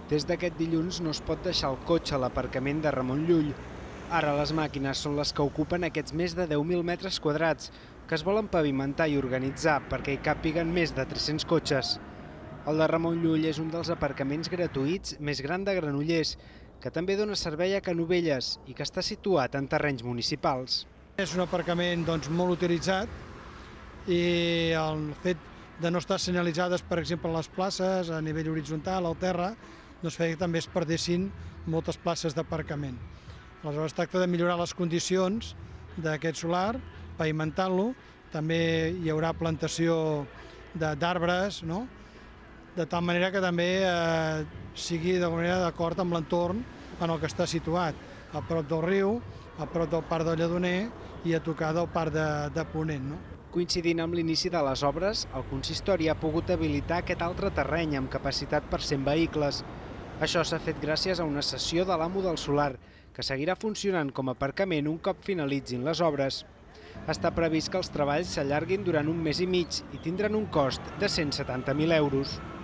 Des d'aquest dilluns no es pot deixar el cotxe a l'aparcament de Ramon Llull. Ara les màquines són les que ocupen aquests més de 10.000 metres quadrats, que es volen pavimentar i organitzar perquè hi càpiguen més de 300 cotxes. El de Ramon Llull és un dels aparcaments gratuïts més gran de Granollers, que també dona servei a Canovelles i que està situat en terrenys municipals. És un aparcament molt utilitzat i el fet de no estar senyalitzades, per exemple, les places a nivell horitzontal, al terra, feia que també es perdessin moltes places d'aparcament. Aleshores, es tracta de millorar les condicions d'aquest solar, pavimentant-lo, també hi haurà plantació d'arbres, de tal manera que també sigui d'alguna manera d'acord amb l'entorn en el que està situat, a prop del riu, a prop del Parc del Lledoner i a tocar del Parc de Ponent. Coincidint amb l'inici de les obres, el consistori ha pogut habilitar aquest altre terreny amb capacitat per 100 vehicles. Això s'ha fet gràcies a una cessió de l'amo del solar, que seguirà funcionant com a aparcament un cop finalitzin les obres. Està previst que els treballs s'allarguin durant un mes i mig i tindran un cost de 170.000 euros.